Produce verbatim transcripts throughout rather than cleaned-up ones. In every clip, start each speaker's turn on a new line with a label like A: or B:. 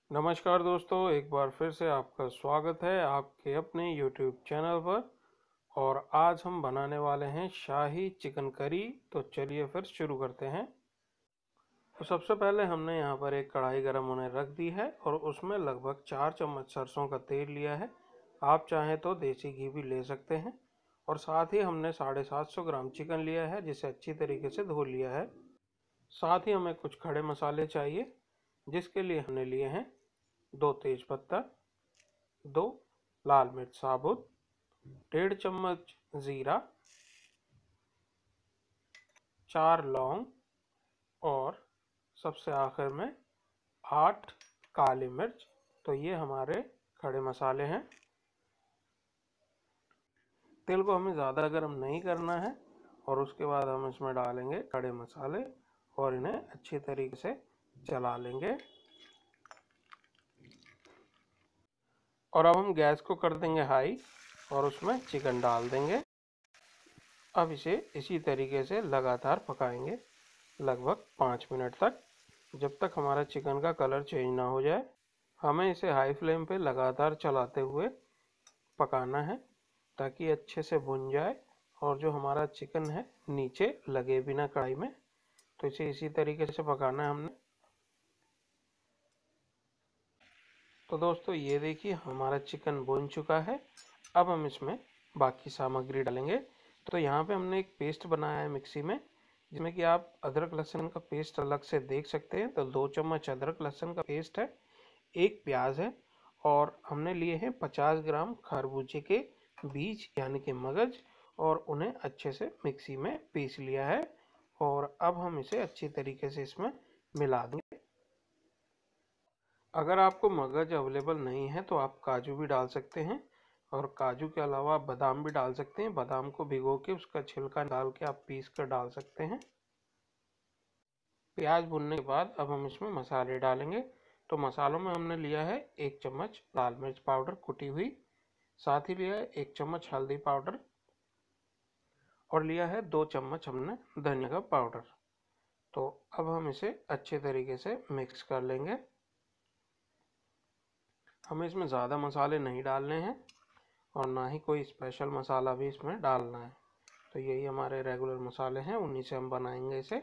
A: नमस्कार दोस्तों, एक बार फिर से आपका स्वागत है आपके अपने YouTube चैनल पर। और आज हम बनाने वाले हैं शाही चिकन करी। तो चलिए फिर शुरू करते हैं। तो सबसे पहले हमने यहाँ पर एक कढ़ाई गर्म होने रख दी है और उसमें लगभग चार चम्मच सरसों का तेल लिया है। आप चाहें तो देसी घी भी ले सकते हैं। और साथ ही हमने साढ़े सात सौ ग्राम चिकन लिया है, जिसे अच्छी तरीके से धो लिया है। साथ ही हमें कुछ खड़े मसाले चाहिए, जिसके लिए हमने लिए हैं दो तेज पत्ता, दो लाल मिर्च साबुत, डेढ़ चम्मच जीरा, चार लौंग और सबसे आखिर में आठ काली मिर्च। तो ये हमारे खड़े मसाले हैं। तेल को हमें ज़्यादा गर्म नहीं करना है और उसके बाद हम इसमें डालेंगे खड़े मसाले और इन्हें अच्छी तरीके से चला लेंगे। और अब हम गैस को कर देंगे हाई और उसमें चिकन डाल देंगे। अब इसे इसी तरीके से लगातार पकाएंगे लगभग पाँच मिनट तक, जब तक हमारा चिकन का कलर चेंज ना हो जाए। हमें इसे हाई फ्लेम पे लगातार चलाते हुए पकाना है ताकि अच्छे से भुन जाए और जो हमारा चिकन है नीचे लगे भी ना कढ़ाई में। तो इसे इसी तरीके से पकाना है हमने। तो दोस्तों ये देखिए हमारा चिकन भुन चुका है। अब हम इसमें बाकी सामग्री डालेंगे। तो यहाँ पे हमने एक पेस्ट बनाया है मिक्सी में, जिसमें कि आप अदरक लहसुन का पेस्ट अलग से देख सकते हैं। तो दो चम्मच अदरक लहसुन का पेस्ट है, एक प्याज है और हमने लिए हैं पचास ग्राम खरबूजे के बीज यानी कि मगज, और उन्हें अच्छे से मिक्सी में पीस लिया है। और अब हम इसे अच्छी तरीके से इसमें मिला देंगे। अगर आपको मगज अवेलेबल नहीं है तो आप काजू भी डाल सकते हैं, और काजू के अलावा आप बादाम भी डाल सकते हैं। बादाम को भिगो के उसका छिलका डाल के आप पीस कर डाल सकते हैं। प्याज भुनने के बाद अब हम इसमें मसाले डालेंगे। तो मसालों में हमने लिया है एक चम्मच लाल मिर्च पाउडर कुटी हुई, साथ ही लिया है एक चम्मच हल्दी पाउडर और लिया है दो चम्मच हमने धनिया का पाउडर। तो अब हम इसे अच्छे तरीके से मिक्स कर लेंगे। हमें इसमें ज़्यादा मसाले नहीं डालने हैं और ना ही कोई स्पेशल मसाला भी इसमें डालना है। तो यही हमारे रेगुलर मसाले हैं, उन्हीं से हम बनाएंगे इसे।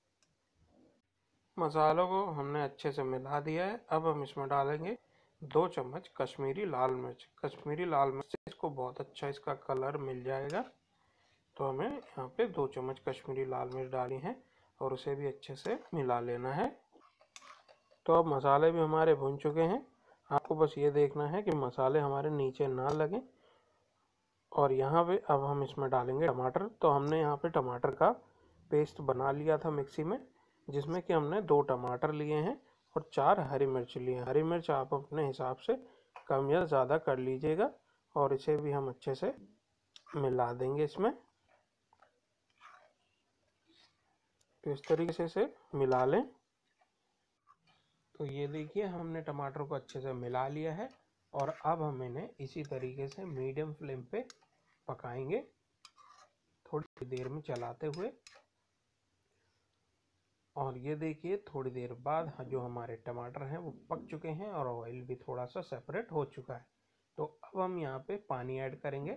A: मसालों को हमने अच्छे से मिला दिया है। अब हम इसमें डालेंगे दो चम्मच कश्मीरी लाल मिर्च। कश्मीरी लाल मिर्च से इसको बहुत अच्छा इसका कलर मिल जाएगा। तो हमें यहाँ पे दो चम्मच कश्मीरी लाल मिर्च डाली है और उसे भी अच्छे से मिला लेना है। तो अब मसाले भी हमारे भुन चुके हैं। आपको बस ये देखना है कि मसाले हमारे नीचे ना लगें। और यहाँ पे अब हम इसमें डालेंगे टमाटर। तो हमने यहाँ पे टमाटर का पेस्ट बना लिया था मिक्सी में, जिसमें कि हमने दो टमाटर लिए हैं और चार हरी मिर्च लिए हैं। हरी मिर्च आप अपने हिसाब से कम या ज़्यादा कर लीजिएगा। और इसे भी हम अच्छे से मिला देंगे इसमें। तो इस तरीके से इसे मिला लें। तो ये देखिए हमने टमाटर को अच्छे से मिला लिया है और अब हम इन्हें इसी तरीके से मीडियम फ्लेम पे पकाएंगे थोड़ी देर में चलाते हुए। और ये देखिए थोड़ी देर बाद जो हमारे टमाटर हैं वो पक चुके हैं और ऑयल भी थोड़ा सा सेपरेट हो चुका है। तो अब हम यहाँ पे पानी ऐड करेंगे।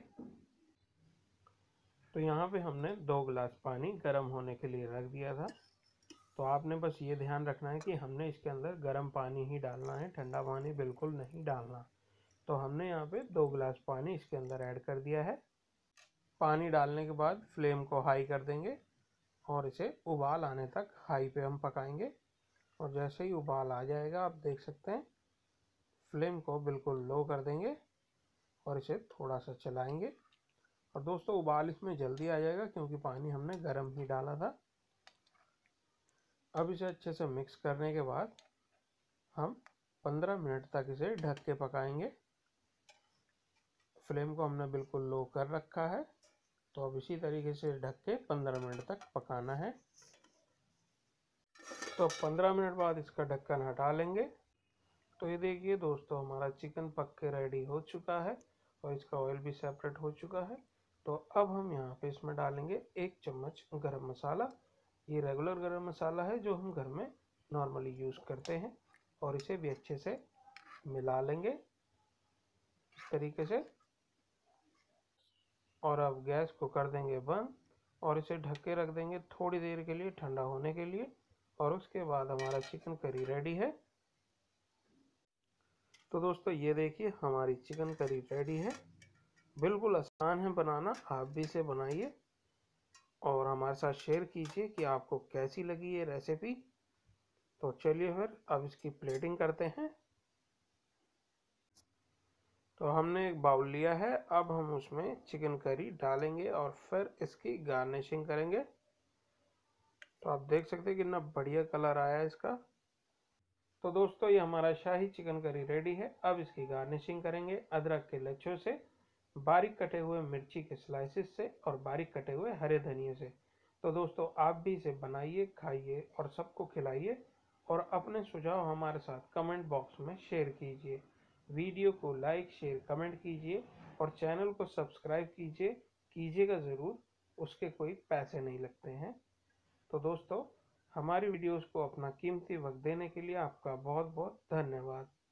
A: तो यहाँ पे हमने दो गिलास पानी गर्म होने के लिए रख दिया था। तो आपने बस ये ध्यान रखना है कि हमने इसके अंदर गर्म पानी ही डालना है, ठंडा पानी बिल्कुल नहीं डालना। तो हमने यहाँ पे दो गिलास पानी इसके अंदर ऐड कर दिया है। पानी डालने के बाद फ्लेम को हाई कर देंगे और इसे उबाल आने तक हाई पे हम पकाएंगे। और जैसे ही उबाल आ जाएगा आप देख सकते हैं, फ्लेम को बिल्कुल लो कर देंगे और इसे थोड़ा सा चलाएंगे। और दोस्तों उबाल इसमें जल्दी आ जाएगा क्योंकि पानी हमने गर्म ही डाला था। अब इसे अच्छे से मिक्स करने के बाद हम पंद्रह मिनट तक इसे ढक के पकाएंगे। फ्लेम को हमने बिल्कुल लो कर रखा है। तो अब इसी तरीके से ढक के पंद्रह मिनट तक पकाना है। तो पंद्रह मिनट बाद इसका ढक्कन हटा लेंगे। तो ये देखिए दोस्तों हमारा चिकन पक के रेडी हो चुका है और इसका ऑयल भी सेपरेट हो चुका है। तो अब हम यहाँ पे इसमें डालेंगे एक चम्मच गरम मसाला। ये रेगुलर गरम मसाला है जो हम घर में नॉर्मली यूज़ करते हैं। और इसे भी अच्छे से मिला लेंगे इस तरीके से। और अब गैस को कर देंगे बंद और इसे ढक के रख देंगे थोड़ी देर के लिए ठंडा होने के लिए। और उसके बाद हमारा चिकन करी रेडी है। तो दोस्तों ये देखिए हमारी चिकन करी रेडी है। बिल्कुल आसान है बनाना, आप भी इसे बनाइए और हमारे साथ शेयर कीजिए कि आपको कैसी लगी ये रेसिपी। तो चलिए फिर अब इसकी प्लेटिंग करते हैं। तो हमने एक बाउल लिया है, अब हम उसमें चिकन करी डालेंगे और फिर इसकी गार्निशिंग करेंगे। तो आप देख सकते हैं कितना बढ़िया कलर आया है इसका। तो दोस्तों ये हमारा शाही चिकन करी रेडी है। अब इसकी गार्निशिंग करेंगे अदरक के लच्छों से, बारीक कटे हुए मिर्ची के स्लाइसिस से और बारीक कटे हुए हरे धनिए से। तो दोस्तों आप भी इसे बनाइए, खाइए और सबको खिलाइए और अपने सुझाव हमारे साथ कमेंट बॉक्स में शेयर कीजिए। वीडियो को लाइक शेयर कमेंट कीजिए और चैनल को सब्सक्राइब कीजिए कीजिएगा ज़रूर, उसके कोई पैसे नहीं लगते हैं। तो दोस्तों हमारी वीडियोस को अपना कीमती वक्त देने के लिए आपका बहुत बहुत धन्यवाद।